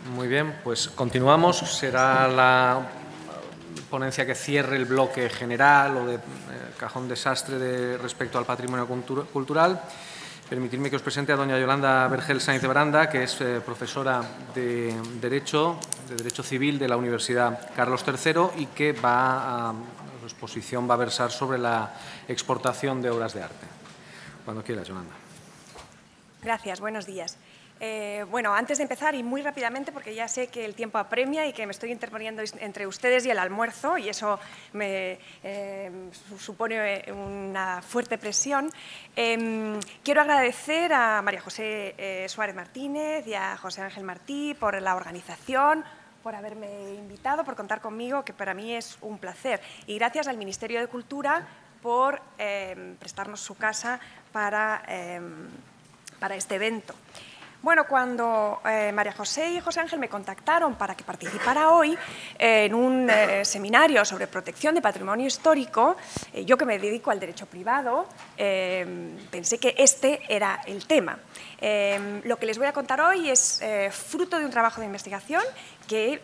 Muy bien, pues continuamos. Será la ponencia que cierre el bloque general o de cajón desastre respecto al patrimonio cultural. Permitidme que os presente a doña Yolanda Vergel Sáenz de Baranda, que es profesora de Derecho Civil de la Universidad Carlos III y que su exposición va a versar sobre la exportación de obras de arte. Cuando quieras, Yolanda. Gracias, buenos días. Bueno, antes de empezar, y muy rápidamente, porque ya sé que el tiempo apremia y que me estoy interponiendo entre ustedes y el almuerzo, y eso me supone una fuerte presión, quiero agradecer a María José Suárez Martínez y a José Ángel Martí por la organización, por haberme invitado, por contar conmigo, que para mí es un placer. Y gracias al Ministerio de Cultura por prestarnos su casa para este evento. Bueno, cuando María José y José Ángel me contactaron para que participara hoy en un seminario sobre protección de patrimonio histórico, yo que me dedico al derecho privado, pensé que este era el tema. Lo que les voy a contar hoy es fruto de un trabajo de investigación que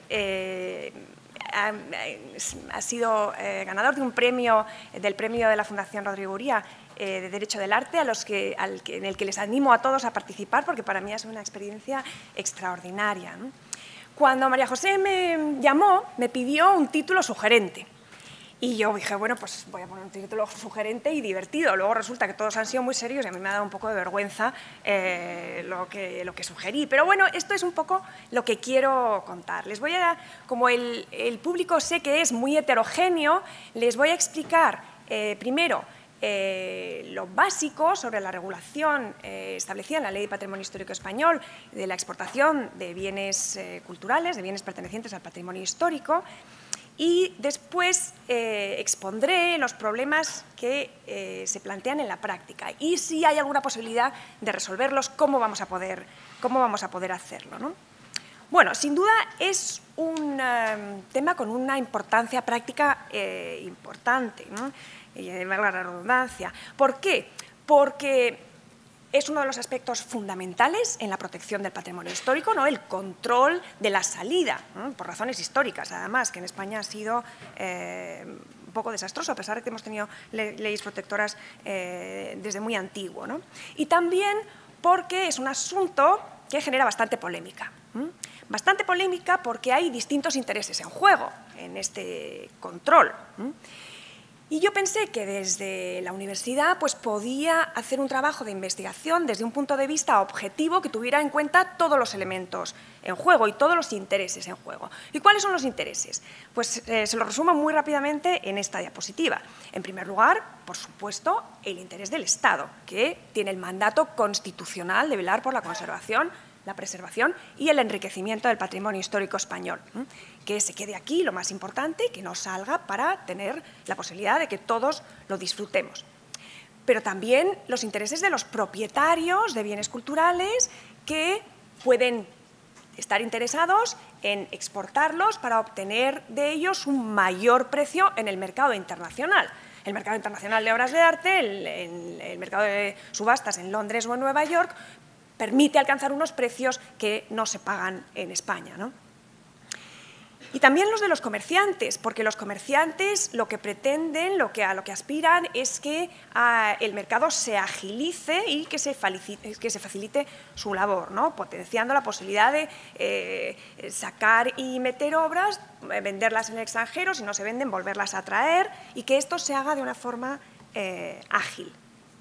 ha sido ganador de un premio, del premio de la Fundación Rodrigo Uría de Derecho del Arte, en el que les animo a todos a participar, porque para mí es una experiencia extraordinaria, ¿no? Cuando María José me llamó, me pidió un título sugerente. Y yo dije, bueno, pues voy a poner un título sugerente y divertido. Luego resulta que todos han sido muy serios y a mí me ha dado un poco de vergüenza lo que sugerí. Pero bueno, esto es un poco lo que quiero contar. Les voy a, como el público sé que es muy heterogéneo, les voy a explicar primero lo básico sobre la regulación establecida en la Ley de Patrimonio Histórico Español de la exportación de bienes culturales, de bienes pertenecientes al patrimonio histórico, y después expondré los problemas que se plantean en la práctica y si hay alguna posibilidad de resolverlos, cómo vamos a poder hacerlo, ¿no? Bueno, sin duda es un tema con una importancia práctica importante, ¿no? Y valga la redundancia. ¿Por qué? Porque es uno de los aspectos fundamentales en la protección del patrimonio histórico, ¿no? El control de la salida, ¿no? Por razones históricas, además, que en España ha sido un poco desastroso, a pesar de que hemos tenido leyes protectoras desde muy antiguo, ¿no? Y también porque es un asunto que genera bastante polémica. Bastante polémica porque hay distintos intereses en juego en este control. Y yo pensé que desde la universidad pues, podía hacer un trabajo de investigación desde un punto de vista objetivo que tuviera en cuenta todos los elementos en juego y todos los intereses en juego. ¿Y cuáles son los intereses? Pues se lo resumo muy rápidamente en esta diapositiva. En primer lugar, por supuesto, el interés del Estado, que tiene el mandato constitucional de velar por la conservación, la preservación y el enriquecimiento del patrimonio histórico español. Que se quede aquí, lo más importante, que no salga para tener la posibilidad de que todos lo disfrutemos. Pero también los intereses de los propietarios de bienes culturales que pueden estar interesados en exportarlos para obtener de ellos un mayor precio en el mercado internacional. El mercado internacional de obras de arte, el mercado de subastas en Londres o en Nueva York, permite alcanzar unos precios que no se pagan en España, ¿no? Y también los de los comerciantes, porque los comerciantes lo que pretenden, a lo que aspiran es que el mercado se agilice y que se facilite su labor, ¿no? Potenciando la posibilidad de sacar y meter obras, venderlas en el extranjero, si no se venden, volverlas a traer y que esto se haga de una forma ágil.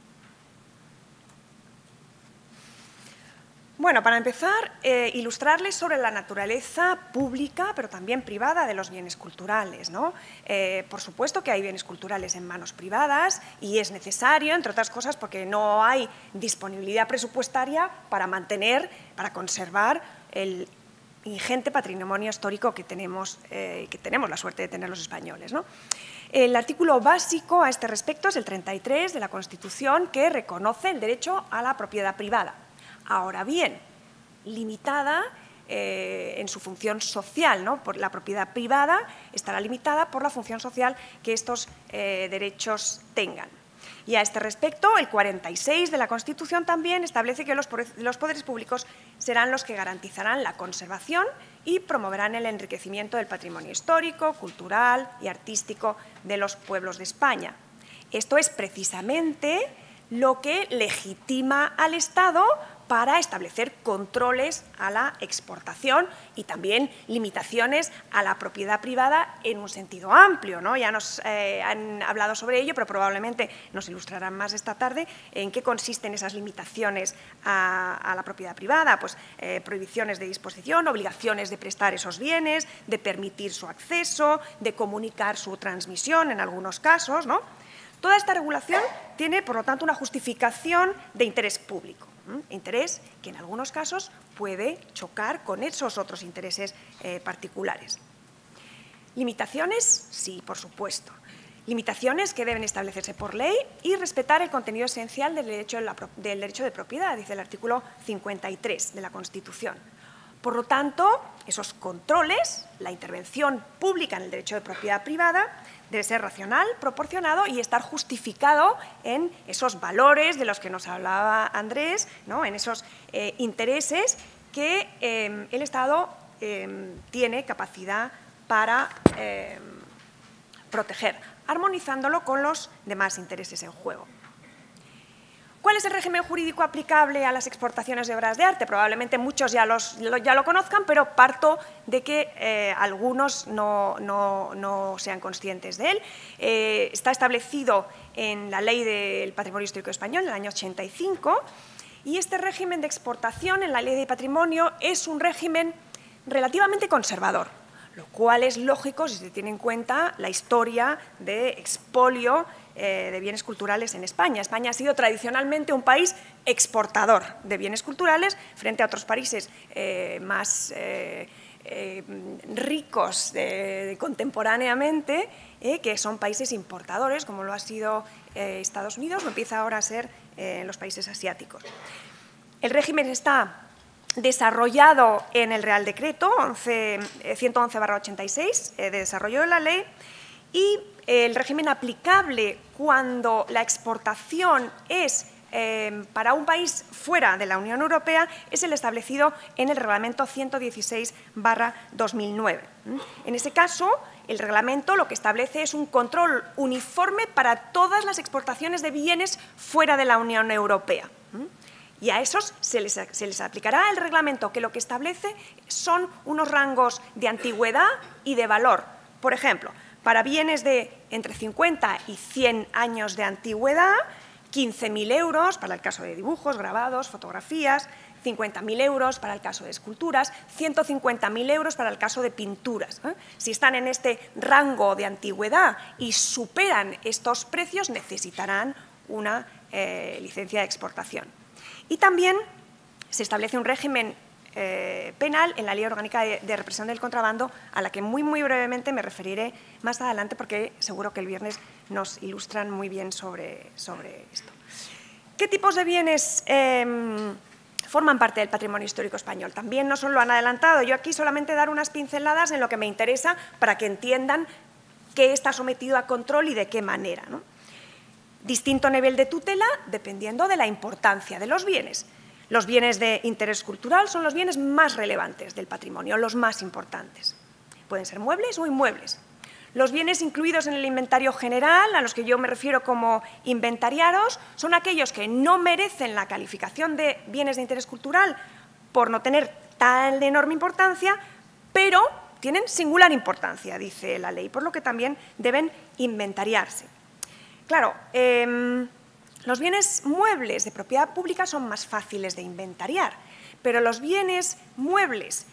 Bueno, para empezar, ilustrarles sobre la naturaleza pública, pero también privada de los bienes culturales, ¿no? Por supuesto que hay bienes culturales en manos privadas y es necesario, entre otras cosas, porque no hay disponibilidad presupuestaria para mantener, para conservar el ingente patrimonio histórico que tenemos la suerte de tener los españoles, ¿no? El artículo básico a este respecto es el 33 de la Constitución, que reconoce el derecho a la propiedad privada. Ahora bien, limitada en su función social, ¿no? Por la propiedad privada estará limitada por la función social que estos derechos tengan. Y a este respecto, el 46 de la Constitución también establece que los poderes públicos serán los que garantizarán la conservación y promoverán el enriquecimiento del patrimonio histórico, cultural y artístico de los pueblos de España. Esto es precisamente lo que legitima al Estado para establecer controles a la exportación y también limitaciones a la propiedad privada en un sentido amplio, ¿no? Ya nos han hablado sobre ello, pero probablemente nos ilustrarán más esta tarde en qué consisten esas limitaciones a la propiedad privada, pues prohibiciones de disposición, obligaciones de prestar esos bienes, de permitir su acceso, de comunicar su transmisión en algunos casos, ¿no? Toda esta regulación tiene, por lo tanto, una justificación de interés público, interés que en algunos casos puede chocar con esos otros intereses particulares. ¿Limitaciones? Sí, por supuesto. Limitaciones que deben establecerse por ley y respetar el contenido esencial del derecho de propiedad, dice el artículo 53 de la Constitución. Por lo tanto, esos controles, la intervención pública en el derecho de propiedad privada, debe ser racional, proporcionado y estar justificado en esos valores de los que nos hablaba Andrés, ¿no? En esos intereses que el Estado tiene capacidad para proteger, armonizándolo con los demás intereses en juego. ¿Cuál es el régimen jurídico aplicable a las exportaciones de obras de arte? Probablemente muchos ya lo conozcan, pero parto de que algunos no sean conscientes de él. Está establecido en la Ley del Patrimonio Histórico Español del año 85 y este régimen de exportación en la Ley de Patrimonio es un régimen relativamente conservador, lo cual es lógico si se tiene en cuenta la historia de expolio de bienes culturales en España. España ha sido tradicionalmente un país exportador de bienes culturales frente a otros países más ricos contemporáneamente, que son países importadores, como lo ha sido Estados Unidos o empieza ahora a ser los países asiáticos. El régimen está desarrollado en el Real Decreto 111/86 de desarrollo de la ley y el régimen aplicable cuando la exportación es para un país fuera de la Unión Europea es el establecido en el Reglamento 116/2009. En ese caso, el reglamento lo que establece es un control uniforme para todas las exportaciones de bienes fuera de la Unión Europea. Y a esos se les aplicará el reglamento que lo que establece son unos rangos de antigüedad y de valor. Por ejemplo, para bienes de entre 50 y 100 años de antigüedad, 15.000 euros para el caso de dibujos, grabados, fotografías, 50.000 euros para el caso de esculturas, 150.000 euros para el caso de pinturas. Si están en este rango de antigüedad y superan estos precios, necesitarán una licencia de exportación. Y también se establece un régimen penal en la Ley Orgánica de Represión del Contrabando, a la que muy brevemente me referiré más adelante porque seguro que el viernes nos ilustran muy bien sobre esto. ¿Qué tipos de bienes forman parte del patrimonio histórico español? También nos lo han adelantado. Yo aquí solamente dar unas pinceladas en lo que me interesa para que entiendan qué está sometido a control y de qué manera, ¿no? Distinto nivel de tutela dependiendo de la importancia de los bienes. Los bienes de interés cultural son los bienes más relevantes del patrimonio, los más importantes. Pueden ser muebles o inmuebles. Los bienes incluidos en el inventario general, a los que yo me refiero como inventariados, son aquellos que no merecen la calificación de bienes de interés cultural por no tener tan enorme importancia, pero tienen singular importancia, dice la ley, por lo que también deben inventariarse. Claro, los bienes muebles de propiedad pública son más fáciles de inventariar, pero los bienes muebles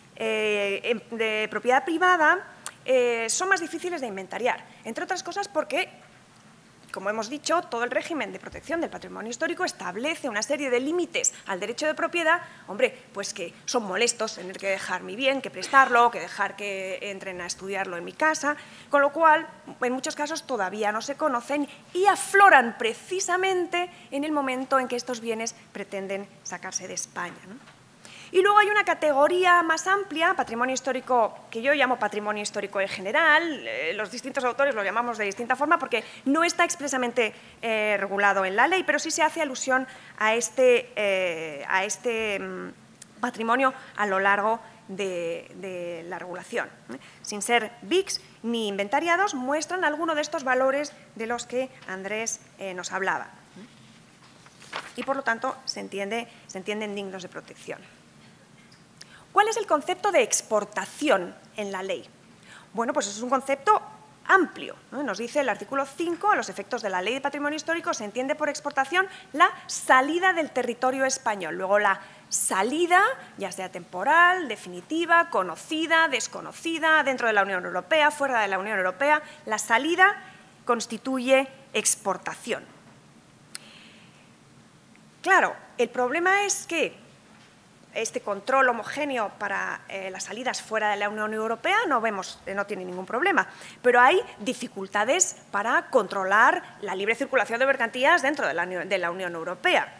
de propiedad privada son más difíciles de inventariar, entre otras cosas porque, como hemos dicho, todo el régimen de protección del patrimonio histórico establece una serie de límites al derecho de propiedad, hombre, pues que son molestos tener que dejar mi bien, que prestarlo, que dejar que entren a estudiarlo en mi casa, con lo cual, en muchos casos todavía no se conocen y afloran precisamente en el momento en que estos bienes pretenden sacarse de España, ¿no? Y luego hay una categoría más amplia, patrimonio histórico, que yo llamo patrimonio histórico en general. Los distintos autores lo llamamos de distinta forma porque no está expresamente regulado en la ley, pero sí se hace alusión a este patrimonio a lo largo de la regulación. Sin ser BICs ni inventariados, muestran algunos de estos valores de los que Andrés nos hablaba. Y, por lo tanto, se entienden dignos de protección. ¿Cuál es el concepto de exportación en la ley? Bueno, pues es un concepto amplio, ¿no? Nos dice el artículo 5, a los efectos de la Ley de Patrimonio Histórico se entiende por exportación la salida del territorio español. Luego la salida, ya sea temporal, definitiva, conocida, desconocida, dentro de la Unión Europea, fuera de la Unión Europea, la salida constituye exportación. Claro, el problema es que este control homogéneo para las salidas fuera de la Unión Europea no tiene ningún problema, pero hay dificultades para controlar la libre circulación de mercancías dentro de la Unión Europea.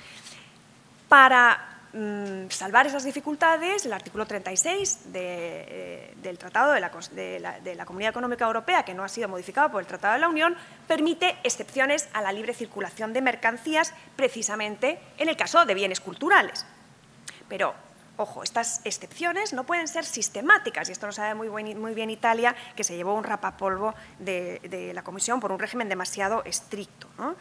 Para salvar esas dificultades, el artículo 36 del Tratado de la Comunidad Económica Europea, que no ha sido modificado por el Tratado de la Unión, permite excepciones a la libre circulación de mercancías, precisamente en el caso de bienes culturales. Pero, ojo, estas excepciones no pueden ser sistemáticas, y esto lo sabe muy bien Italia, que se llevó un rapapolvo de la Comisión por un régimen demasiado estricto, ¿no?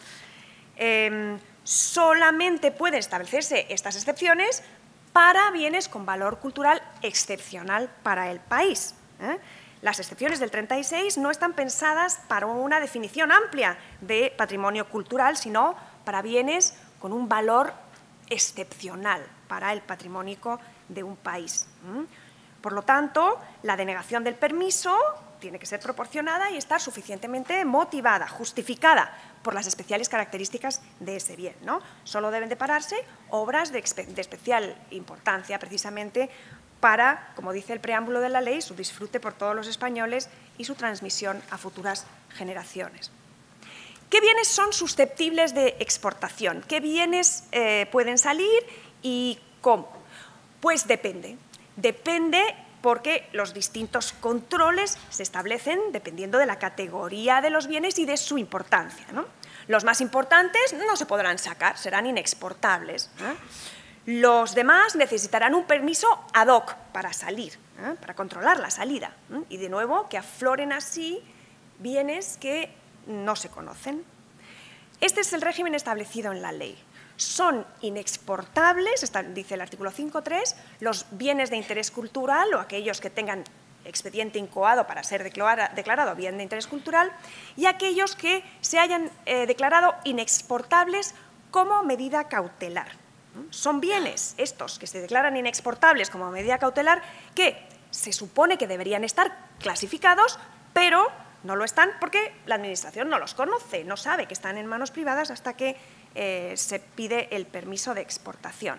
Solamente pueden establecerse estas excepciones para bienes con valor cultural excepcional para el país. Las excepciones del 36 no están pensadas para una definición amplia de patrimonio cultural, sino para bienes con un valor excepcional para el patrimonio de un país. Por lo tanto, la denegación del permiso tiene que ser proporcionada y estar suficientemente motivada, justificada por las especiales características de ese bien, ¿no? Solo deben de pararse obras de especial importancia, precisamente para, como dice el preámbulo de la ley, su disfrute por todos los españoles y su transmisión a futuras generaciones. ¿Qué bienes son susceptibles de exportación? ¿Qué bienes pueden salir y cómo? Pues depende. Depende porque los distintos controles se establecen dependiendo de la categoría de los bienes y de su importancia, ¿no? Los más importantes no se podrán sacar, serán inexportables, ¿no? Los demás necesitarán un permiso ad hoc para salir, ¿no? Para controlar la salida, ¿no? Y, de nuevo, que afloren así bienes que no se conocen. Este es el régimen establecido en la ley. Son inexportables, dice el artículo 5.3, los bienes de interés cultural o aquellos que tengan expediente incoado para ser declarado bien de interés cultural y aquellos que se hayan declarado inexportables como medida cautelar. Son bienes estos que se declaran inexportables como medida cautelar que se supone que deberían estar clasificados, pero no lo están porque la Administración no los conoce, no sabe que están en manos privadas hasta que se pide el permiso de exportación.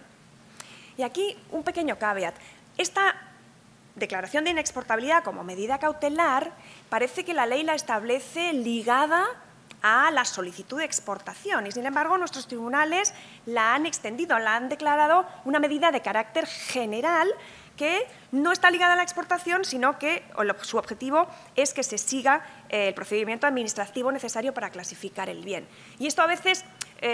Y aquí un pequeño caveat. Esta declaración de inexportabilidad como medida cautelar parece que la ley la establece ligada a la solicitud de exportación y, sin embargo, nuestros tribunales la han extendido, la han declarado una medida de carácter general que no está ligada a la exportación, sino que su objetivo es que se siga el procedimiento administrativo necesario para clasificar el bien. Y esto a veces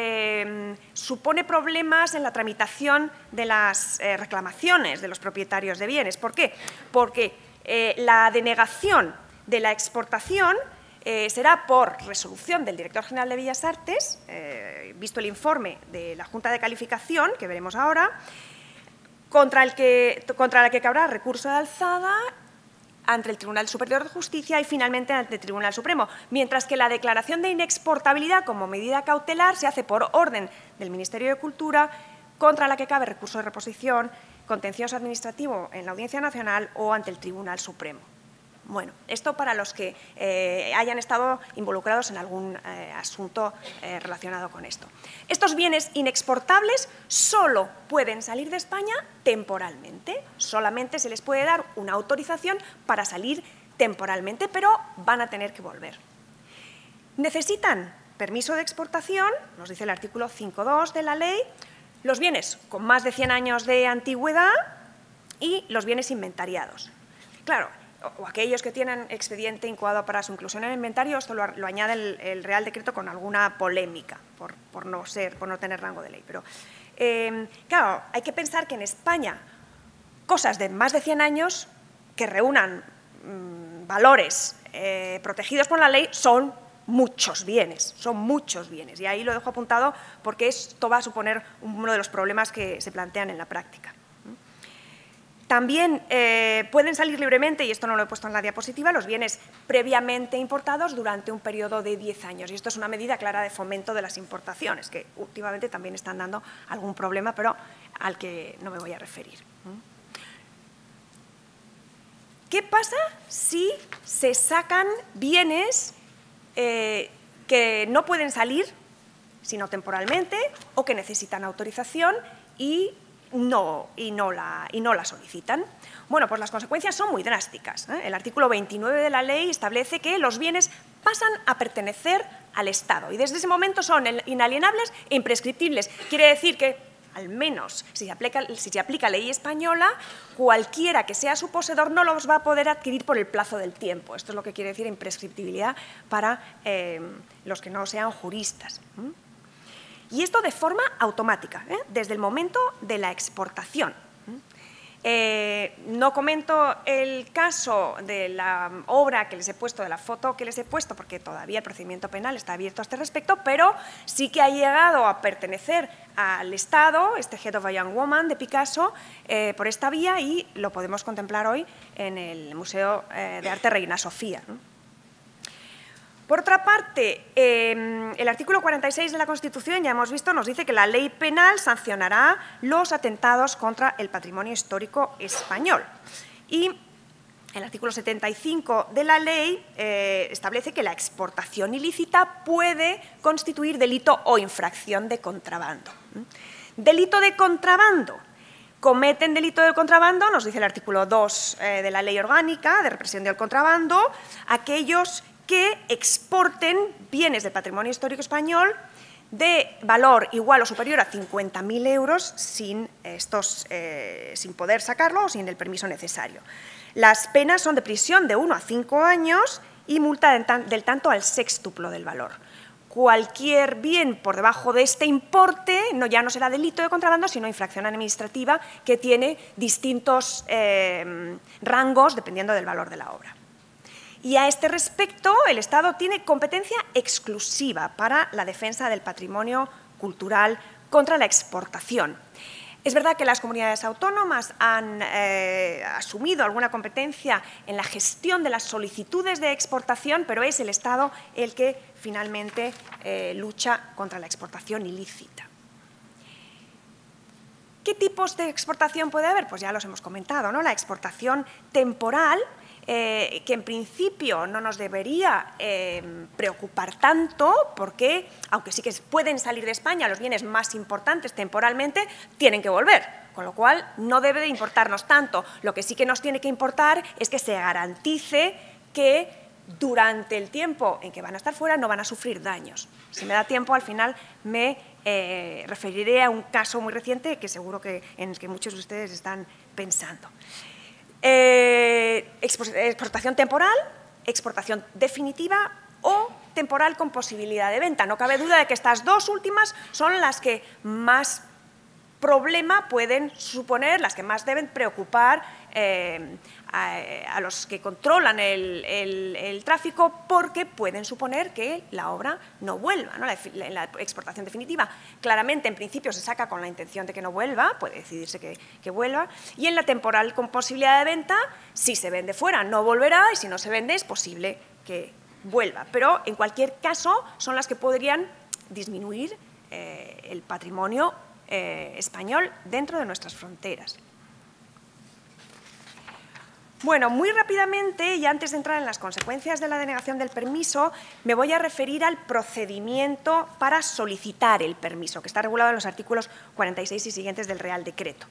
supone problemas en la tramitación de las reclamaciones de los propietarios de bienes. ¿Por qué? Porque la denegación de la exportación será por resolución del director general de Bellas Artes, visto el informe de la Junta de Calificación, que veremos ahora, contra la que cabrá recurso de alzada ante el Tribunal Superior de Justicia y, finalmente, ante el Tribunal Supremo, mientras que la declaración de inexportabilidad como medida cautelar se hace por orden del Ministerio de Cultura, contra la que cabe recurso de reposición, contencioso administrativo en la Audiencia Nacional o ante el Tribunal Supremo. Bueno, esto para los que hayan estado involucrados en algún asunto relacionado con esto. Estos bienes inexportables solo pueden salir de España temporalmente. Solamente se les puede dar una autorización para salir temporalmente, pero van a tener que volver. Necesitan permiso de exportación, nos dice el artículo 5.2 de la ley, los bienes con más de 100 años de antigüedad y los bienes inventariados. Claro, o aquellos que tienen expediente incoado para su inclusión en el inventario, esto lo añade el Real Decreto con alguna polémica, por no tener rango de ley. Pero, claro, hay que pensar que en España cosas de más de 100 años que reúnan valores protegidos por la ley son muchos bienes, y ahí lo dejo apuntado porque esto va a suponer uno de los problemas que se plantean en la práctica. También pueden salir libremente, y esto no lo he puesto en la diapositiva, los bienes previamente importados durante un periodo de 10 años. Y esto es una medida clara de fomento de las importaciones, que últimamente también están dando algún problema, pero al que no me voy a referir. ¿Qué pasa si se sacan bienes que no pueden salir, sino temporalmente, o que necesitan autorización y no la solicitan? Bueno, pues las consecuencias son muy drásticas. El artículo 29 de la ley establece que los bienes pasan a pertenecer al Estado y desde ese momento son inalienables e imprescriptibles. Quiere decir que, al menos si se aplica ley española, cualquiera que sea su poseedor no los va a poder adquirir por el plazo del tiempo. Esto es lo que quiere decir imprescriptibilidad para los que no sean juristas. Y esto de forma automática, desde el momento de la exportación. No comento el caso de la obra que les he puesto, de la foto que les he puesto, porque todavía el procedimiento penal está abierto a este respecto, pero sí que ha llegado a pertenecer al Estado, este Head of a Young Woman de Picasso, por esta vía, y lo podemos contemplar hoy en el Museo de Arte Reina Sofía. Por otra parte, el artículo 46 de la Constitución, ya hemos visto, nos dice que la ley penal sancionará los atentados contra el patrimonio histórico español. Y el artículo 75 de la ley establece que la exportación ilícita puede constituir delito o infracción de contrabando. Delito de contrabando. Cometen delito de contrabando, nos dice el artículo 2 de la Ley Orgánica de Represión del Contrabando, aquellos que exporten bienes del patrimonio histórico español de valor igual o superior a 50.000 euros sin poder sacarlo o sin el permiso necesario. Las penas son de prisión de 1 a 5 años y multa del tanto al sextuplo del valor. Cualquier bien por debajo de este importe ya no será delito de contrabando, sino infracción administrativa que tiene distintos rangos dependiendo del valor de la obra. Y a este respecto, el Estado tiene competencia exclusiva para la defensa del patrimonio cultural contra la exportación. Es verdad que las comunidades autónomas han asumido alguna competencia en la gestión de las solicitudes de exportación, pero es el Estado el que finalmente lucha contra la exportación ilícita. ¿Qué tipos de exportación puede haber? Pues ya los hemos comentado, ¿no? La exportación temporal, que en principio no nos debería preocupar tanto porque, aunque sí que pueden salir de España los bienes más importantes temporalmente, tienen que volver, con lo cual no debe de importarnos tanto. Lo que sí que nos tiene que importar es que se garantice que durante el tiempo en que van a estar fuera no van a sufrir daños. Si me da tiempo, al final me referiré a un caso muy reciente que seguro que en el que muchos de ustedes están pensando. Exportación temporal, exportación definitiva o temporal con posibilidad de venta. No cabe duda de que estas dos últimas son las que más problema pueden suponer, las que más deben preocupar a los que controlan el tráfico, porque pueden suponer que la obra no vuelva, ¿no? La exportación definitiva claramente en principio se saca con la intención de que no vuelva, puede decidirse que vuelva, y en la temporal con posibilidad de venta, si se vende fuera no volverá y si no se vende es posible que vuelva, pero en cualquier caso son las que podrían disminuir el patrimonio español dentro de nuestras fronteras. Bueno, muy rápidamente, y antes de entrar en las consecuencias de la denegación del permiso, me voy a referir al procedimiento para solicitar el permiso, que está regulado en los artículos 46 y siguientes del Real Decreto.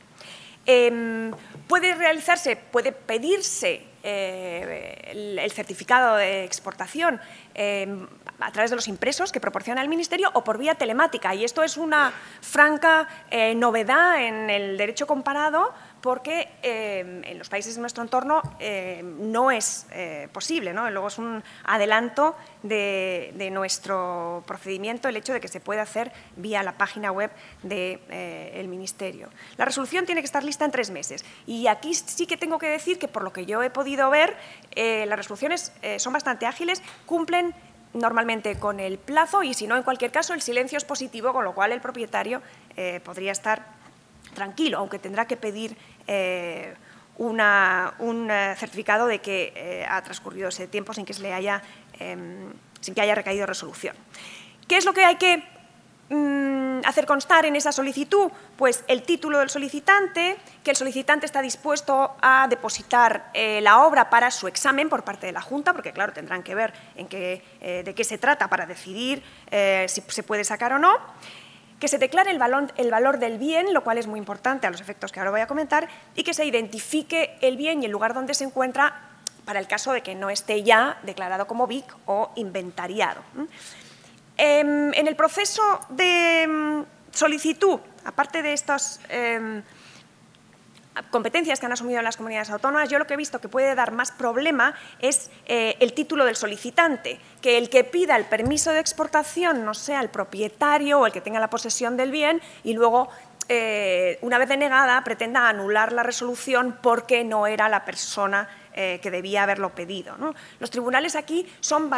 Puede pedirse el certificado de exportación a través de los impresos que proporciona el Ministerio o por vía telemática. Y esto es una franca novedad en el derecho comparado, porque en los países de nuestro entorno no es posible, ¿no? Luego es un adelanto de nuestro procedimiento el hecho de que se puede hacer vía la página web del Ministerio. La resolución tiene que estar lista en 3 meses y aquí sí que tengo que decir que, por lo que yo he podido ver, las resoluciones son bastante ágiles, cumplen normalmente con el plazo y, si no, en cualquier caso, el silencio es positivo, con lo cual el propietario podría estar tranquilo, aunque tendrá que pedir un certificado de que ha transcurrido ese tiempo sin que haya recaído resolución. ¿Qué es lo que hay que hacer constar en esa solicitud? Pues el título del solicitante, que el solicitante está dispuesto a depositar la obra para su examen por parte de la Junta, porque, claro, tendrán que ver de qué se trata para decidir si se puede sacar o no. Que se declare el valor del bien, lo cual es muy importante a los efectos que ahora voy a comentar, y que se identifique el bien y el lugar donde se encuentra para el caso de que no esté ya declarado como BIC o inventariado. En el proceso de solicitud, aparte de estas competencias que han asumido las comunidades autónomas, yo lo que he visto que puede dar más problema es el título del solicitante, que el que pida el permiso de exportación no sea el propietario o el que tenga la posesión del bien y luego, una vez denegada, pretenda anular la resolución porque no era la persona que debía haberlo pedido, ¿no? Los tribunales aquí son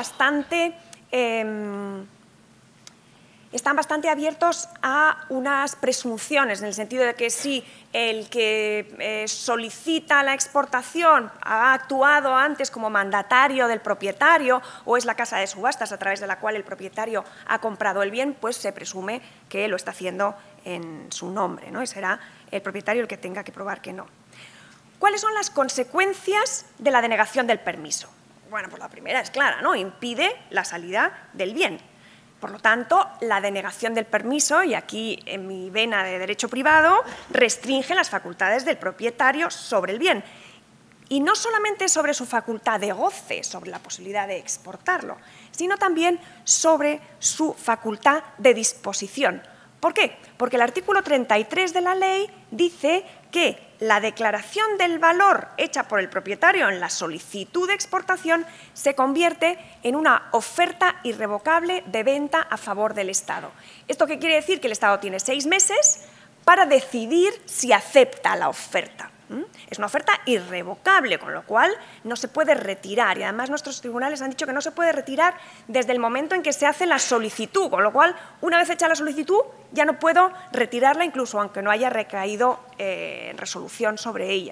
están bastante abiertos a unas presunciones, en el sentido de que si el que solicita la exportación ha actuado antes como mandatario del propietario o es la casa de subastas a través de la cual el propietario ha comprado el bien, pues se presume que lo está haciendo en su nombre, ¿no? Y será el propietario el que tenga que probar que no. ¿Cuáles son las consecuencias de la denegación del permiso? Bueno, pues la primera es clara, ¿no? Impide la salida del bien. Por lo tanto, la denegación del permiso, y aquí en mi vena de derecho privado, restringe las facultades del propietario sobre el bien. Y no solamente sobre su facultad de goce, sobre la posibilidad de exportarlo, sino también sobre su facultad de disposición. ¿Por qué? Porque el artículo 33 de la ley dice que la declaración del valor hecha por el propietario en la solicitud de exportación se convierte en una oferta irrevocable de venta a favor del Estado. ¿Esto qué quiere decir? Que el Estado tiene 6 meses para decidir si acepta la oferta. Es una oferta irrevocable, con lo cual no se puede retirar. Y además nuestros tribunales han dicho que no se puede retirar desde el momento en que se hace la solicitud, con lo cual, una vez hecha la solicitud, ya no puedo retirarla, incluso aunque no haya recaído resolución sobre ella.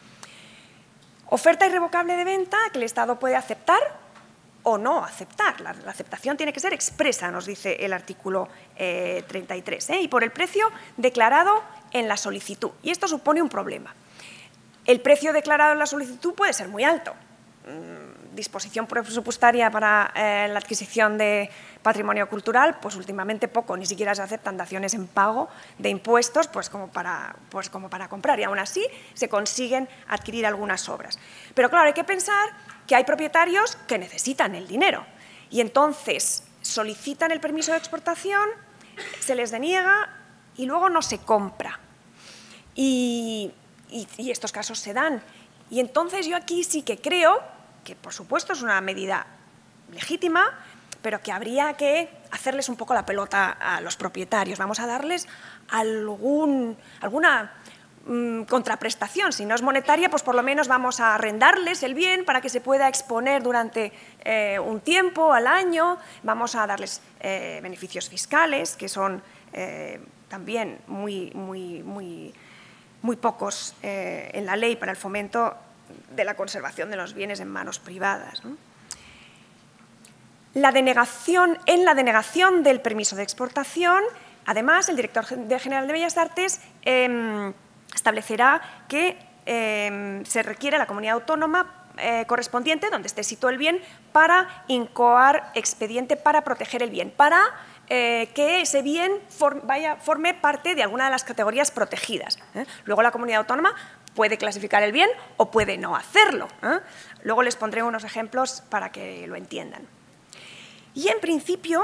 Oferta irrevocable de venta que el Estado puede aceptar o no aceptar. La aceptación tiene que ser expresa, nos dice el artículo 33, y por el precio declarado en la solicitud. Y esto supone un problema. El precio declarado en la solicitud puede ser muy alto. Disposición presupuestaria para la adquisición de patrimonio cultural, pues últimamente poco, ni siquiera se aceptan daciones en pago de impuestos pues como para comprar, y aún así se consiguen adquirir algunas obras. Pero claro, hay que pensar que hay propietarios que necesitan el dinero y entonces solicitan el permiso de exportación, se les deniega y luego no se compra. Y estos casos se dan. Y entonces yo aquí sí que creo que, por supuesto, es una medida legítima, pero que habría que hacerles un poco la pelota a los propietarios. Vamos a darles alguna contraprestación. Si no es monetaria, pues por lo menos vamos a arrendarles el bien para que se pueda exponer durante un tiempo al año. Vamos a darles beneficios fiscales, que son también muy pocos en la ley para el fomento de la conservación de los bienes en manos privadas, ¿no? En la denegación del permiso de exportación, además, el director general de Bellas Artes establecerá que se requiere a la comunidad autónoma correspondiente, donde esté situado el bien, para incoar expediente para proteger el bien, para que ese bien forme parte de alguna de las categorías protegidas. Luego la comunidad autónoma puede clasificar el bien o puede no hacerlo. Luego les pondré unos ejemplos para que lo entiendan. Y en principio,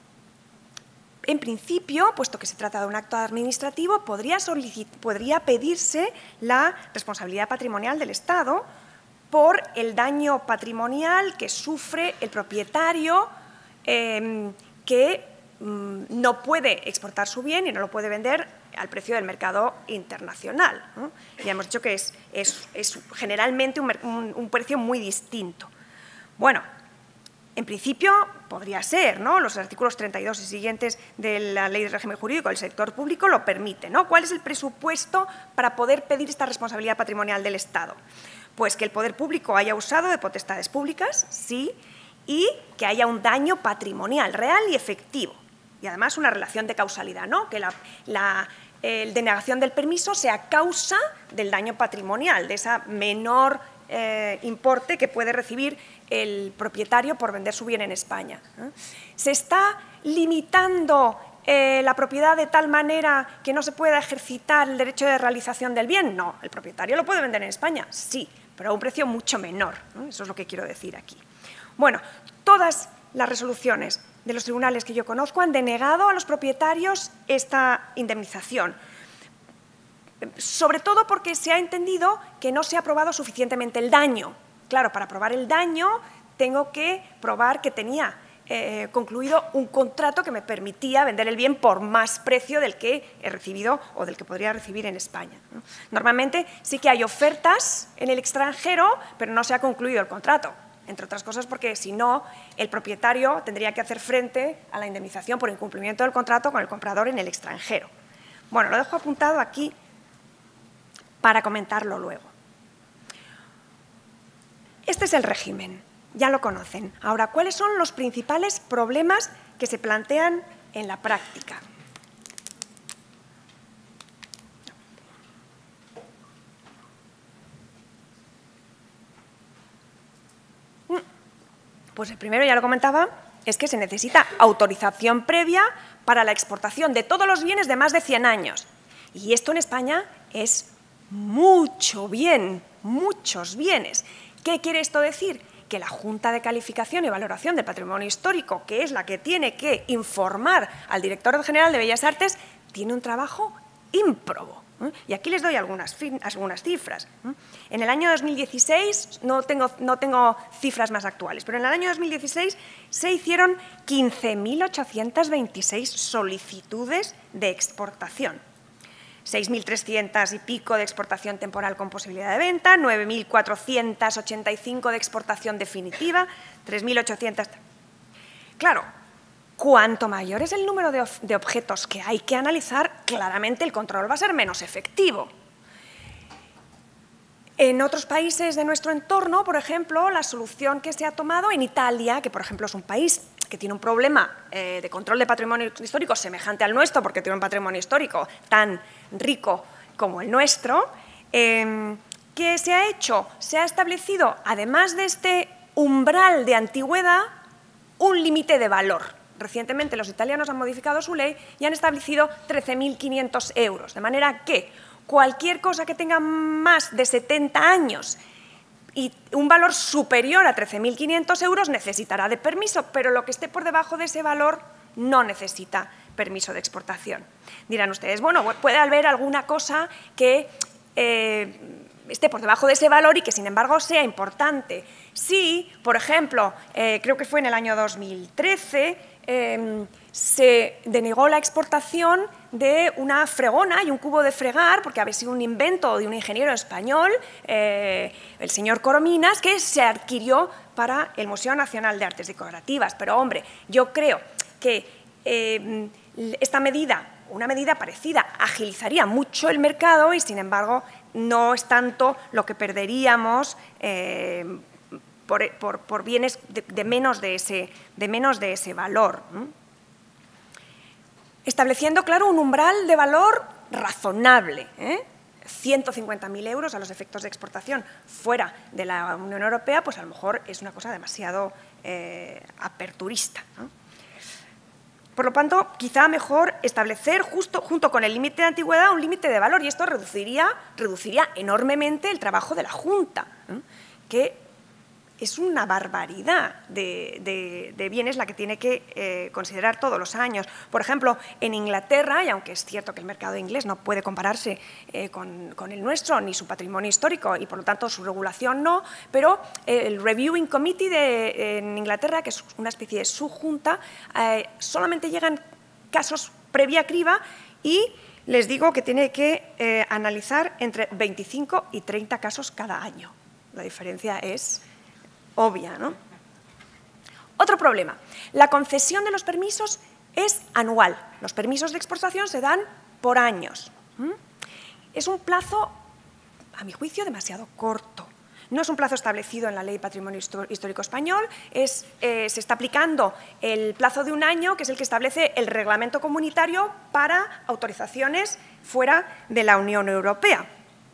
puesto que se trata de un acto administrativo, podría pedirse la responsabilidad patrimonial del Estado por el daño patrimonial que sufre el propietario que no puede exportar su bien y no lo puede vender al precio del mercado internacional, ¿no? Ya hemos dicho que es generalmente un precio muy distinto. Bueno, en principio podría ser, ¿no? Los artículos 32 y siguientes de la Ley de Régimen Jurídico del Sector Público lo permiten, ¿no? ¿Cuál es el presupuesto para poder pedir esta responsabilidad patrimonial del Estado? Pues que el poder público haya usado de potestades públicas, sí, y que haya un daño patrimonial real y efectivo. Y además una relación de causalidad, ¿no? Que la denegación del permiso sea causa del daño patrimonial, de esa menor importe que puede recibir el propietario por vender su bien en España. ¿Se está limitando la propiedad de tal manera que no se pueda ejercitar el derecho de realización del bien? No, el propietario lo puede vender en España, sí, pero a un precio mucho menor, ¿no? Eso es lo que quiero decir aquí. Bueno, todas las resoluciones de los tribunales que yo conozco han denegado a los propietarios esta indemnización, sobre todo porque se ha entendido que no se ha probado suficientemente el daño. Claro, para probar el daño tengo que probar que tenía concluido un contrato que me permitía vender el bien por más precio del que he recibido o del que podría recibir en España, ¿no? Normalmente sí que hay ofertas en el extranjero, pero no se ha concluido el contrato. Entre otras cosas porque, si no, el propietario tendría que hacer frente a la indemnización por incumplimiento del contrato con el comprador en el extranjero. Bueno, lo dejo apuntado aquí para comentarlo luego. Este es el régimen, ya lo conocen. Ahora, ¿cuáles son los principales problemas que se plantean en la práctica? Pues el primero, ya lo comentaba, es que se necesita autorización previa para la exportación de todos los bienes de más de 100 años. Y esto en España es mucho bien, muchos bienes. ¿Qué quiere esto decir? Que la Junta de Calificación y Valoración del Patrimonio Histórico, que es la que tiene que informar al director general de Bellas Artes, tiene un trabajo ímprobo. Y aquí les doy algunas cifras. En el año 2016, no tengo cifras más actuales, pero en el año 2016 se hicieron 15.826 solicitudes de exportación. 6.300 y pico de exportación temporal con posibilidad de venta, 9.485 de exportación definitiva, 3.800… Claro, cuanto mayor es el número de objetos que hay que analizar, claramente el control va a ser menos efectivo. En otros países de nuestro entorno, por ejemplo, la solución que se ha tomado en Italia, que por ejemplo es un país que tiene un problema de control de patrimonio histórico semejante al nuestro, porque tiene un patrimonio histórico tan rico como el nuestro, ¿qué se ha hecho? Se ha establecido, además de este umbral de antigüedad, un límite de valor. Recientemente los italianos han modificado su ley y han establecido 13.500 euros, de manera que cualquier cosa que tenga más de 70 años y un valor superior a 13.500 euros necesitará de permiso, pero lo que esté por debajo de ese valor no necesita permiso de exportación. Dirán ustedes, bueno, puede haber alguna cosa que esté por debajo de ese valor y que, sin embargo, sea importante. Sí, por ejemplo, creo que fue en el año 2013, se denegó la exportación de una fregona y un cubo de fregar, porque había sido un invento de un ingeniero español, el señor Corominas, que se adquirió para el Museo Nacional de Artes Decorativas. Pero, hombre, yo creo que esta medida, una medida parecida, agilizaría mucho el mercado y, sin embargo, no es tanto lo que perderíamos por bienes de menos de ese valor. Estableciendo, claro, un umbral de valor razonable, 150.000 euros a los efectos de exportación fuera de la Unión Europea, pues a lo mejor es una cosa demasiado aperturista, ¿no? Por lo tanto, quizá mejor establecer junto con el límite de antigüedad un límite de valor, y esto reduciría enormemente el trabajo de la Junta, que es una barbaridad de bienes la que tiene que considerar todos los años. Por ejemplo, en Inglaterra, y aunque es cierto que el mercado inglés no puede compararse con el nuestro, ni su patrimonio histórico, y por lo tanto su regulación no, pero el Reviewing Committee en Inglaterra, que es una especie de subjunta, solamente llegan casos previa criba y les digo que tiene que analizar entre 25 y 30 casos cada año. La diferencia es obvia, ¿no? Otro problema. La concesión de los permisos es anual. Los permisos de exportación se dan por años. Es un plazo, a mi juicio, demasiado corto. No es un plazo establecido en la Ley de Patrimonio Histórico Español, se está aplicando el plazo de un año, que es el que establece el reglamento comunitario para autorizaciones fuera de la Unión Europea.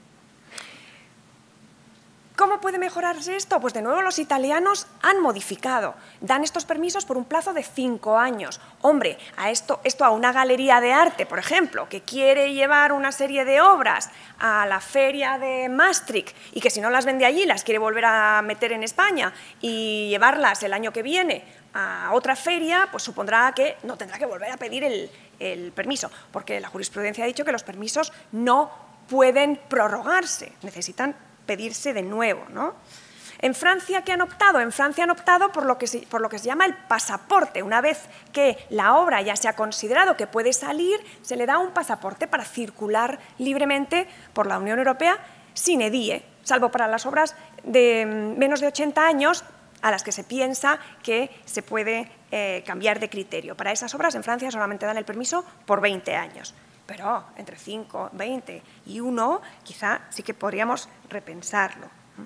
¿Cómo puede mejorarse esto? Pues de nuevo los italianos han modificado, dan estos permisos por un plazo de 5 años. Hombre, esto a una galería de arte, por ejemplo, que quiere llevar una serie de obras a la feria de Maastricht y que si no las vende allí las quiere volver a meter en España y llevarlas el año que viene a otra feria, pues supondrá que no tendrá que volver a pedir el permiso, porque la jurisprudencia ha dicho que los permisos no pueden prorrogarse, necesitan pedirse de nuevo, ¿no? En Francia, ¿qué han optado? En Francia han optado por lo que se llama el pasaporte. Una vez que la obra ya se ha considerado que puede salir, se le da un pasaporte para circular libremente por la Unión Europea sin edie, salvo para las obras de menos de 80 años a las que se piensa que se puede cambiar de criterio. Para esas obras en Francia solamente dan el permiso por 20 años. Pero entre 5, 20 y 1 quizá sí que podríamos repensarlo.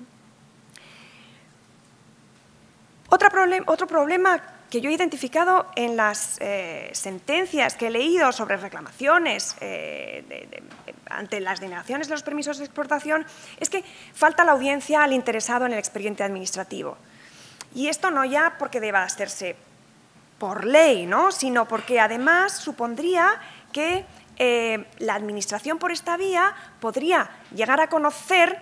Otro problema que yo he identificado en las sentencias que he leído sobre reclamaciones ante las denegaciones de los permisos de exportación es que falta la audiencia al interesado en el expediente administrativo. Y esto no ya porque deba hacerse por ley, ¿no?, sino porque además supondría que la Administración por esta vía podría llegar a conocer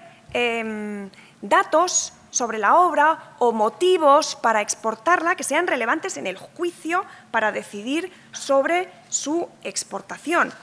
datos sobre la obra o motivos para exportarla que sean relevantes en el juicio para decidir sobre su exportación.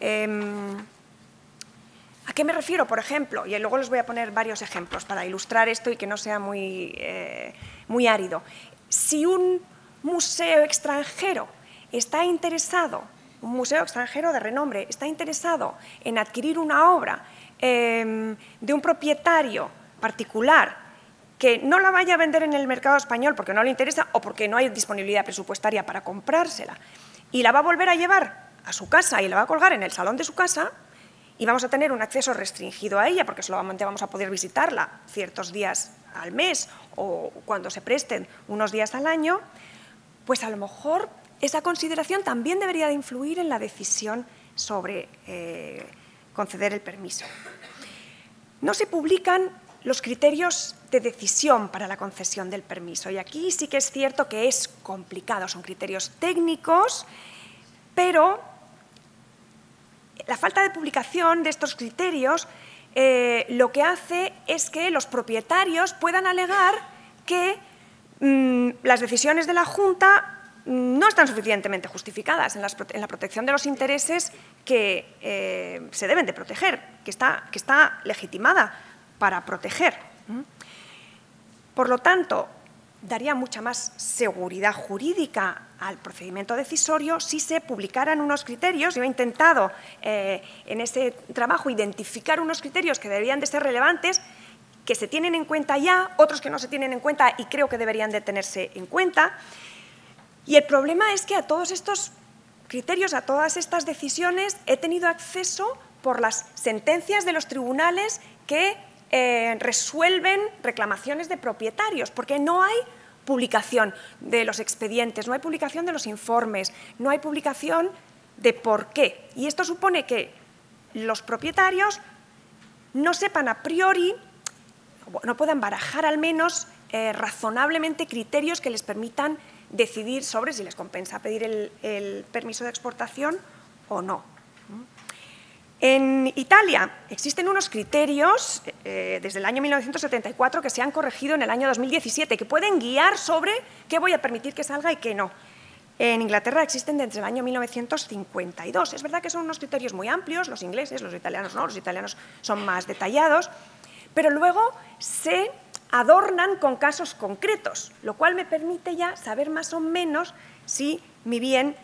¿A qué me refiero, por ejemplo? Y luego les voy a poner varios ejemplos para ilustrar esto y que no sea muy árido. Si un museo extranjero está interesado, un museo extranjero de renombre, está interesado en adquirir una obra de un propietario particular que no la vaya a vender en el mercado español porque no le interesa o porque no hay disponibilidad presupuestaria para comprársela y la va a volver a llevar a su casa y la va a colgar en el salón de su casa y vamos a tener un acceso restringido a ella porque solamente vamos a poder visitarla ciertos días al mes o cuando se presten unos días al año, pues a lo mejor esa consideración también debería de influir en la decisión sobre conceder el permiso. No se publican los criterios de decisión para la concesión del permiso y aquí sí que es cierto que es complicado, son criterios técnicos, pero la falta de publicación de estos criterios lo que hace es que los propietarios puedan alegar que las decisiones de la Junta no están suficientemente justificadas en la protección de los intereses que se deben de proteger, que está legitimada para proteger. Por lo tanto, daría mucha más seguridad jurídica al procedimiento decisorio si se publicaran unos criterios. Yo he intentado en ese trabajo identificar unos criterios que deberían de ser relevantes, que se tienen en cuenta ya, otros que no se tienen en cuenta y creo que deberían de tenerse en cuenta. Y el problema es que a todos estos criterios, a todas estas decisiones, he tenido acceso por las sentencias de los tribunales que resuelven reclamaciones de propietarios, porque no hay publicación de los expedientes, no hay publicación de los informes, no hay publicación de por qué. Y esto supone que los propietarios no sepan a priori, no puedan barajar al menos razonablemente criterios que les permitan decidir sobre si les compensa pedir el permiso de exportación o no. En Italia existen unos criterios desde el año 1974 que se han corregido en el año 2017, que pueden guiar sobre qué voy a permitir que salga y qué no. En Inglaterra existen desde el año 1952. Es verdad que son unos criterios muy amplios, los ingleses, los italianos no, los italianos son más detallados, pero luego se adornan con casos concretos, lo cual me permite ya saber más o menos si mi bien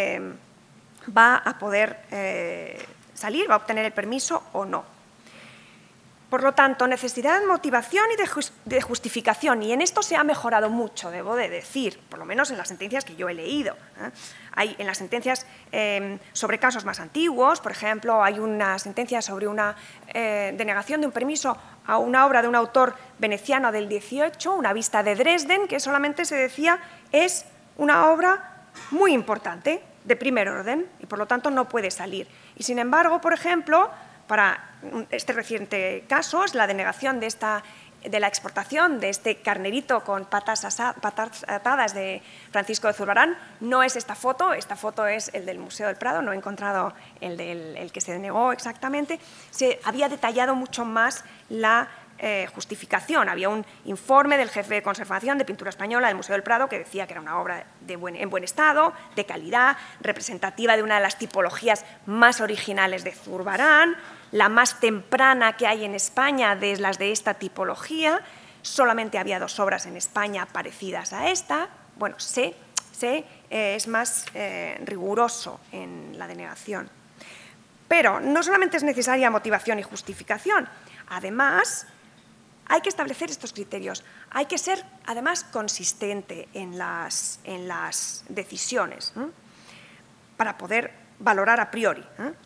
va a poder salir, va a obtener el permiso o no. Por lo tanto, necesidad de motivación y de justificación, y en esto se ha mejorado mucho, debo de decir, por lo menos en las sentencias que yo he leído. Hay en las sentencias sobre casos más antiguos, por ejemplo, hay una sentencia sobre una denegación de un permiso a una obra de un autor veneciano del 18, una vista de Dresden, que solamente se decía es una obra muy importante, de primer orden, y por lo tanto no puede salir. Y sin embargo, por ejemplo, para este reciente caso, es la denegación de la exportación de este carnerito con patas atadas de Francisco de Zurbarán. No es esta foto es el del Museo del Prado, no he encontrado el que se denegó exactamente. Se había detallado mucho más la justificación. Había un informe del jefe de conservación de pintura española del Museo del Prado que decía que era una obra en buen estado, de calidad, representativa de una de las tipologías más originales de Zurbarán, la más temprana que hay en España de las de esta tipología. Solamente había 2 obras en España parecidas a esta. Bueno, es más riguroso en la denegación. Pero no solamente es necesaria motivación y justificación, además hay que establecer estos criterios, hay que ser además consistente en las decisiones, ¿no?, para poder valorar a priori.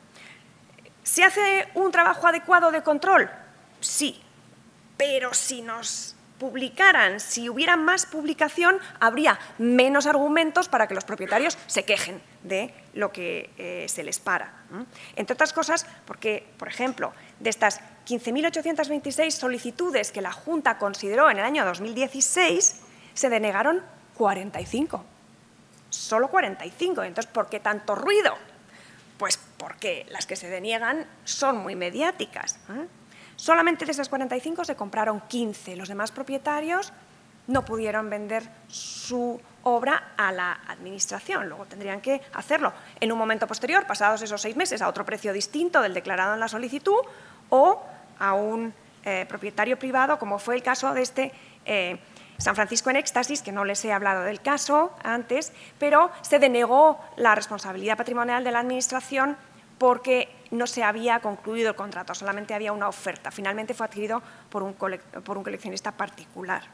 ¿Se hace un trabajo adecuado de control? Sí, pero si nos publicaran, si hubiera más publicación, habría menos argumentos para que los propietarios se quejen de lo que se les para. Entre otras cosas, porque, por ejemplo, de estas 15.826 solicitudes que la Junta consideró en el año 2016, se denegaron 45. Solo 45. Entonces, ¿por qué tanto ruido? Pues porque las que se deniegan son muy mediáticas. Solamente de esas 45 se compraron 15. Los demás propietarios no pudieron vender su obra a la Administración. Luego tendrían que hacerlo en un momento posterior, pasados esos 6 meses, a otro precio distinto del declarado en la solicitud, o a un propietario privado, como fue el caso de este San Francisco en Éxtasis, que no les he hablado del caso antes, pero se denegó la responsabilidad patrimonial de la Administración porque no se había concluido el contrato, solamente había una oferta. Finalmente fue adquirido por un coleccionista particular.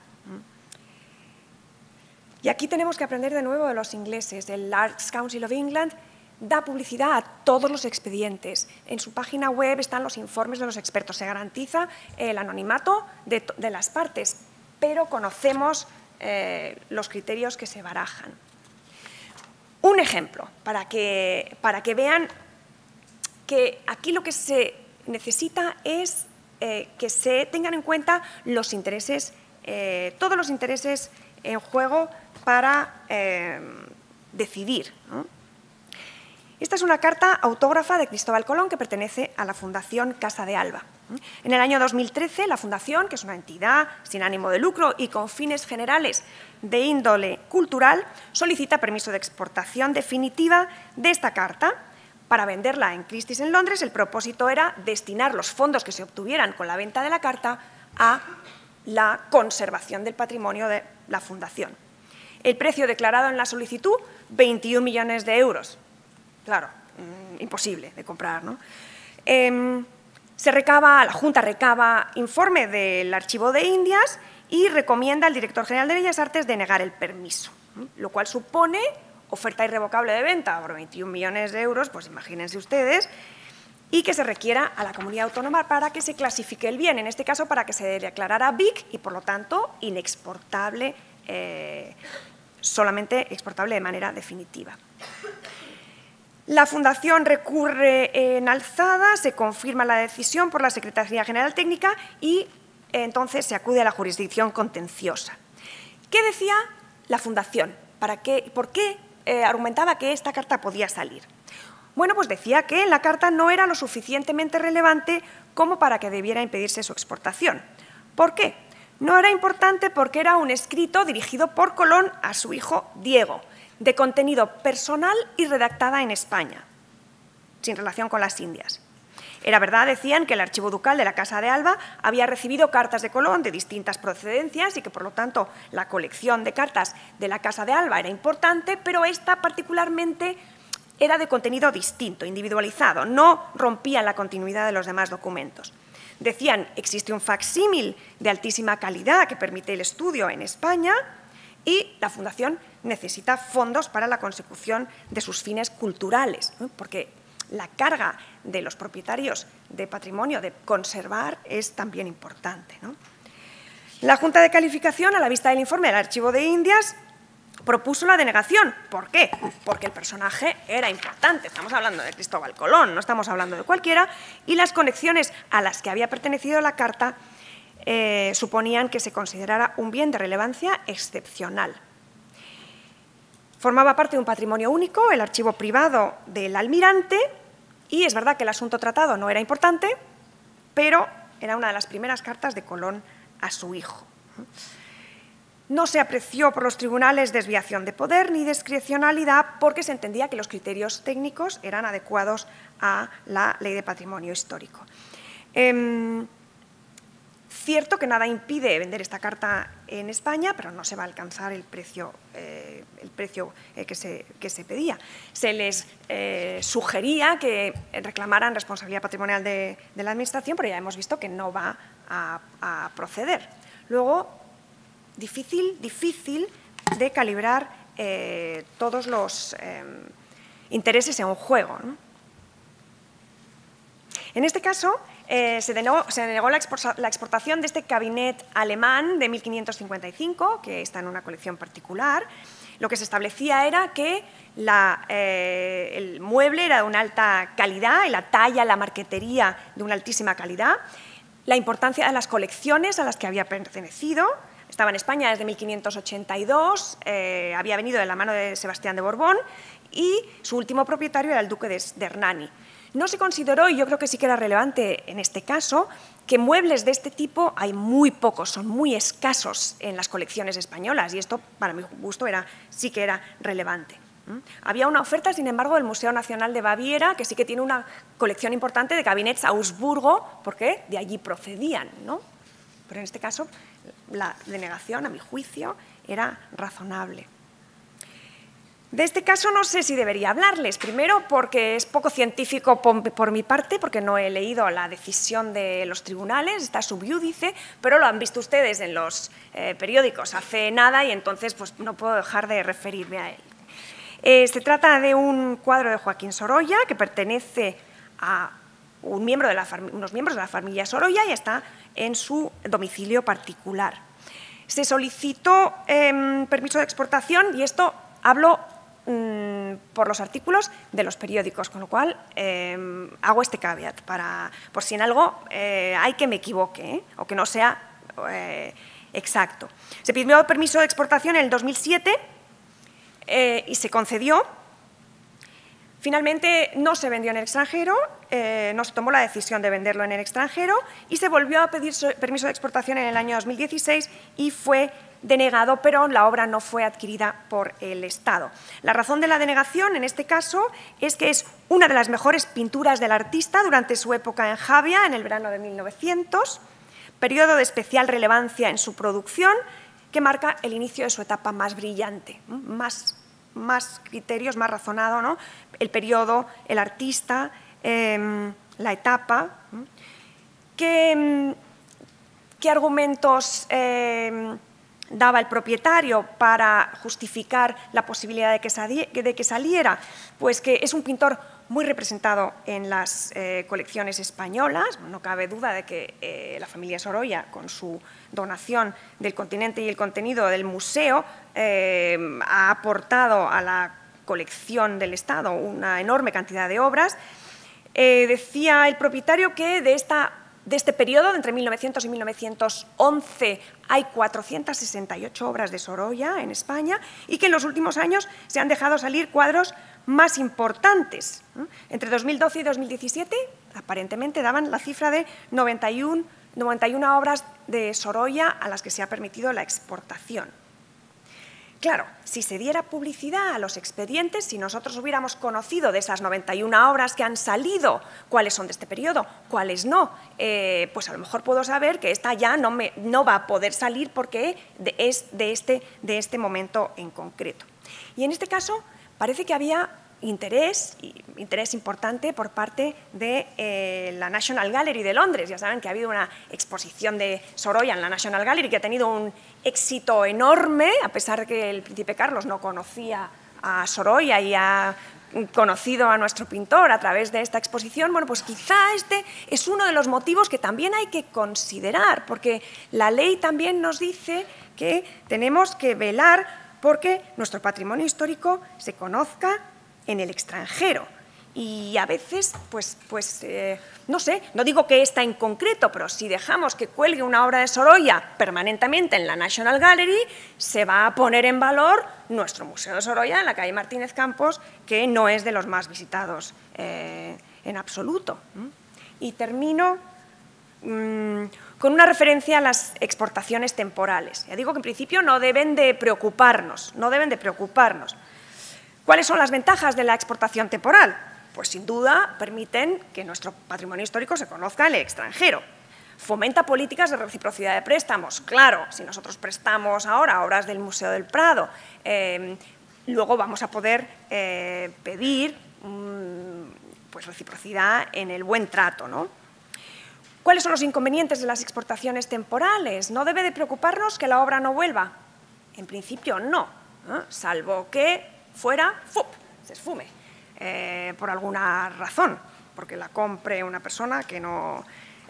Y aquí tenemos que aprender de nuevo de los ingleses. El Arts Council of England da publicidad a todos los expedientes. En su página web están los informes de los expertos. Se garantiza el anonimato de las partes, pero conocemos los criterios que se barajan. Un ejemplo, para que vean que aquí lo que se necesita es que se tengan en cuenta los intereses, todos los intereses en juego para decidir, ¿no? Esta es una carta autógrafa de Cristóbal Colón que pertenece a la Fundación Casa de Alba. En el año 2013, la Fundación, que es una entidad sin ánimo de lucro y con fines generales de índole cultural, solicita permiso de exportación definitiva de esta carta para venderla en Christie's en Londres. El propósito era destinar los fondos que se obtuvieran con la venta de la carta a la conservación del patrimonio de la Fundación. El precio declarado en la solicitud, 21 millones de euros. Claro, imposible de comprar, ¿no? La Junta recaba informe del Archivo de Indias y recomienda al director general de Bellas Artes denegar el permiso, lo cual supone oferta irrevocable de venta por 21 millones de euros, pues imagínense ustedes, y que se requiera a la comunidad autónoma para que se clasifique el bien, en este caso para que se declarara BIC y, por lo tanto, inexportable, solamente exportable de manera definitiva. La Fundación recurre en alzada, se confirma la decisión por la Secretaría General Técnica y entonces se acude a la jurisdicción contenciosa. ¿Qué decía la Fundación? ¿Por qué argumentaba que esta carta podía salir? Bueno, pues decía que la carta no era lo suficientemente relevante como para que debiera impedirse su exportación. ¿Por qué? No era importante porque era un escrito dirigido por Colón a su hijo Diego, de contenido personal y redactada en España, sin relación con las Indias. Era verdad, decían, que el archivo ducal de la Casa de Alba había recibido cartas de Colón de distintas procedencias y que, por lo tanto, la colección de cartas de la Casa de Alba era importante, pero esta particularmente era de contenido distinto, individualizado, no rompía la continuidad de los demás documentos. Decían, existe un facsímil de altísima calidad que permite el estudio en España y la Fundación necesita fondos para la consecución de sus fines culturales, ¿no? Porque la carga de los propietarios de patrimonio de conservar es también importante, ¿no? La Junta de Calificación, a la vista del informe del Archivo de Indias, propuso la denegación. ¿Por qué? Porque el personaje era importante. Estamos hablando de Cristóbal Colón, no estamos hablando de cualquiera, y las conexiones a las que había pertenecido la carta suponían que se considerara un bien de relevancia excepcional. Formaba parte de un patrimonio único, el archivo privado del almirante, y es verdad que el asunto tratado no era importante, pero era una de las primeras cartas de Colón a su hijo. No se apreció por los tribunales desviación de poder ni discrecionalidad porque se entendía que los criterios técnicos eran adecuados a la Ley de Patrimonio Histórico. Cierto que nada impide vender esta carta en España, pero no se va a alcanzar el precio que se pedía. Se les sugería que reclamaran responsabilidad patrimonial de la Administración, pero ya hemos visto que no va a proceder. Luego, difícil de calibrar todos los intereses en juego, ¿no? En este caso, se denegó la exportación de este cabinet alemán de 1555, que está en una colección particular. Lo que se establecía era que el mueble era de una alta calidad y la talla, la marquetería de una altísima calidad. La importancia de las colecciones a las que había pertenecido. Estaba en España desde 1582, había venido de la mano de Sebastián de Borbón y su último propietario era el duque de Hernani. No se consideró, y yo creo que sí que era relevante en este caso, que muebles de este tipo hay muy pocos, son muy escasos en las colecciones españolas y esto, para mi gusto, sí que era relevante. Había una oferta, sin embargo, del Museo Nacional de Baviera, que sí que tiene una colección importante de gabinets Augsburgo, porque de allí procedían, ¿no? Pero en este caso, la denegación, a mi juicio, era razonable. De este caso no sé si debería hablarles. Primero, porque es poco científico por mi parte, porque no he leído la decisión de los tribunales, está sub iudice, pero lo han visto ustedes en los periódicos hace nada y entonces pues, no puedo dejar de referirme a él. Se trata de un cuadro de Joaquín Sorolla que pertenece a unos miembros de la familia Sorolla y está en su domicilio particular. Se solicitó permiso de exportación y esto hablo por los artículos de los periódicos, con lo cual hago este caveat por si en algo hay que me equivoque o que no sea exacto. Se pidió permiso de exportación en el 2007 y se concedió. Finalmente no se vendió en el extranjero, no se tomó la decisión de venderlo en el extranjero y se volvió a pedir permiso de exportación en el año 2016 y fue denegado, pero la obra no fue adquirida por el Estado. La razón de la denegación, en este caso, es que es una de las mejores pinturas del artista durante su época en Javia, en el verano de 1900, periodo de especial relevancia en su producción, que marca el inicio de su etapa más brillante, más criterios, más razonado, ¿no? El periodo, el artista, la etapa. ¿Qué argumentos daba el propietario para justificar la posibilidad de que saliera? Pues que es un pintor muy representado en las colecciones españolas. No cabe duda de que la familia Sorolla, con su donación del continente y el contenido del museo, ha aportado a la colección del Estado una enorme cantidad de obras. Decía el propietario que de esta de este periodo, entre 1900 y 1911, hay 468 obras de Sorolla en España y que en los últimos años se han dejado salir cuadros más importantes. Entre 2012 y 2017, aparentemente daban la cifra de 91 obras de Sorolla a las que se ha permitido la exportación. Claro, si se diera publicidad a los expedientes, si nosotros hubiéramos conocido de esas 91 obras que han salido, cuáles son de este periodo, cuáles no, pues a lo mejor puedo saber que esta ya no va a poder salir porque es de este momento en concreto. Y en este caso parece que había interés importante por parte de la National Gallery de Londres. Ya saben que ha habido una exposición de Sorolla en la National Gallery que ha tenido un éxito enorme, a pesar de que el príncipe Carlos no conocía a Sorolla y ha conocido a nuestro pintor a través de esta exposición. Bueno, pues quizá este es uno de los motivos que también hay que considerar, porque la ley también nos dice que tenemos que velar porque nuestro patrimonio histórico se conozca en el extranjero. Y a veces, no sé, no digo que esta en concreto, pero si dejamos que cuelgue una obra de Sorolla permanentemente en la National Gallery, se va a poner en valor nuestro Museo de Sorolla en la calle Martínez Campos, que no es de los más visitados en absoluto. Y termino con una referencia a las exportaciones temporales. Ya digo que en principio no deben de preocuparnos, ¿Cuáles son las ventajas de la exportación temporal? Pues sin duda permiten que nuestro patrimonio histórico se conozca en el extranjero. Fomenta políticas de reciprocidad de préstamos. Claro, si nosotros prestamos ahora obras del Museo del Prado, luego vamos a poder pedir reciprocidad en el buen trato, ¿no? ¿Cuáles son los inconvenientes de las exportaciones temporales? ¿No debe de preocuparnos que la obra no vuelva? En principio no, salvo que se esfume por alguna razón, porque la compre una persona que no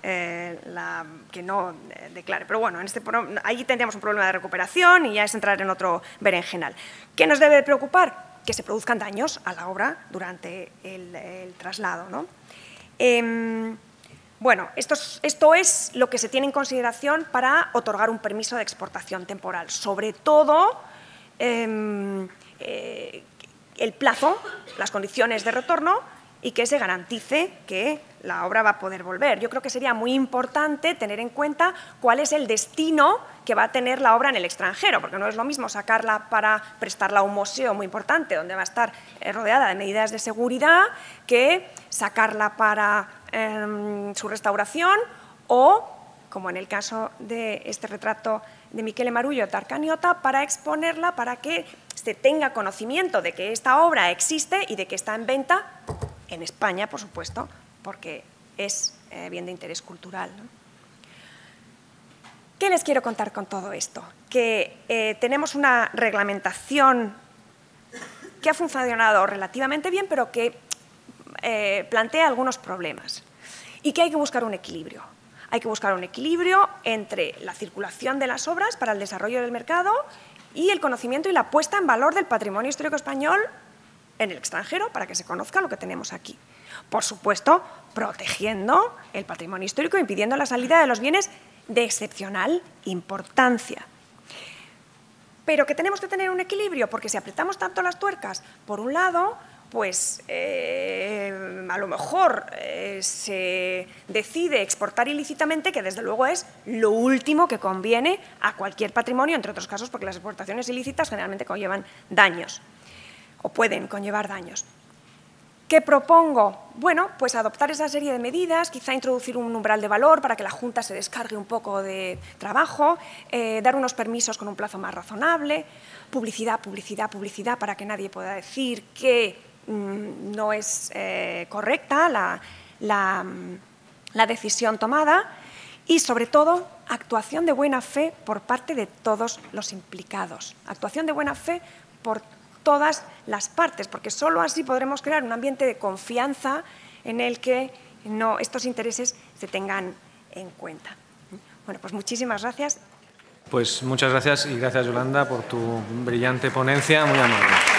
declare. Pero bueno, ahí tendríamos un problema de recuperación y ya es entrar en otro berenjenal. ¿Qué nos debe de preocupar? Que se produzcan daños a la obra durante el traslado, ¿no? Bueno, esto es lo que se tiene en consideración para otorgar un permiso de exportación temporal. Sobre todo, el plazo, las condiciones de retorno y que se garantice que la obra va a poder volver. Yo creo que sería muy importante tener en cuenta cuál es el destino que va a tener la obra en el extranjero, porque no es lo mismo sacarla para prestarla a un museo muy importante, donde va a estar rodeada de medidas de seguridad, que sacarla para su restauración o, como en el caso de este retrato de Michele Marullo Tarcaniota, para exponerla para que se tenga conocimiento de que esta obra existe y de que está en venta en España, por supuesto, porque es bien de interés cultural, ¿no? ¿Qué les quiero contar con todo esto? Que tenemos una reglamentación que ha funcionado relativamente bien, pero que plantea algunos problemas y que hay que buscar un equilibrio. Hay que buscar un equilibrio entre la circulación de las obras para el desarrollo del mercado y el conocimiento y la puesta en valor del patrimonio histórico español en el extranjero para que se conozca lo que tenemos aquí. Por supuesto, protegiendo el patrimonio histórico e impidiendo la salida de los bienes de excepcional importancia. Pero que tenemos que tener un equilibrio, porque si apretamos tanto las tuercas, por un lado, pues a lo mejor se decide exportar ilícitamente, que desde luego es lo último que conviene a cualquier patrimonio, entre otros casos porque las exportaciones ilícitas generalmente conllevan daños o pueden conllevar daños. ¿Qué propongo? Bueno, pues adoptar esa serie de medidas, quizá introducir un umbral de valor para que la Junta se descargue un poco de trabajo, dar unos permisos con un plazo más razonable, publicidad para que nadie pueda decir que no es correcta la decisión tomada y, sobre todo, actuación de buena fe por parte de todos los implicados. Actuación de buena fe por todas las partes, porque solo así podremos crear un ambiente de confianza en el que estos intereses se tengan en cuenta. Bueno, pues muchísimas gracias. Pues muchas gracias y gracias, Yolanda, por tu brillante ponencia, muy amable.